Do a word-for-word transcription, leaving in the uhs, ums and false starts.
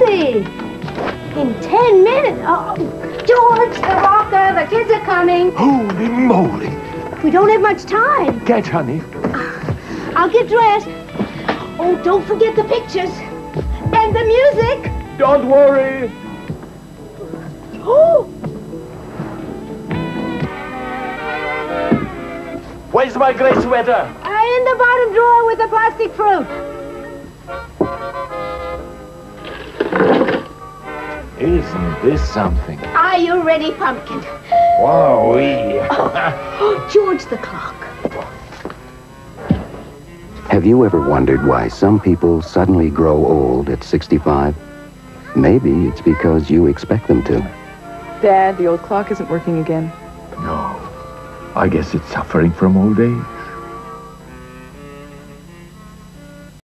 Easy. In ten minutes. Oh, George, the rocker, the kids are coming. Holy moly. We don't have much time. Get, honey. I'll get dressed. Oh, don't forget the pictures. And the music. Don't worry. Oh. Where's my gray sweater? Uh, in the bottom drawer with the plastic fruit. Isn't this something? Are you ready, Pumpkin? Wowee. Oh, George, the clock. Have you ever wondered why some people suddenly grow old at sixty-five? Maybe it's because you expect them to. Dad, the old clock isn't working again. No. I guess it's suffering from old age.